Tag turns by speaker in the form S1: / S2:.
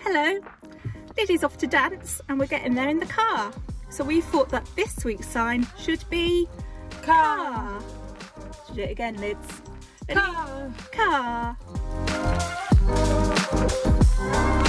S1: Hello, Liddy's off to dance and we're getting there in the car. So we thought that this week's sign should be car. Should do it again, Lids.
S2: Car.
S1: Car.